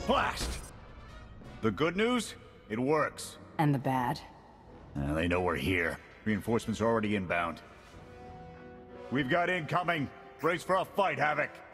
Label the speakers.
Speaker 1: Blast! The good news? It works.
Speaker 2: And the bad?
Speaker 1: They know we're here. Reinforcements are already inbound. We've got incoming. Brace for a fight, Havoc.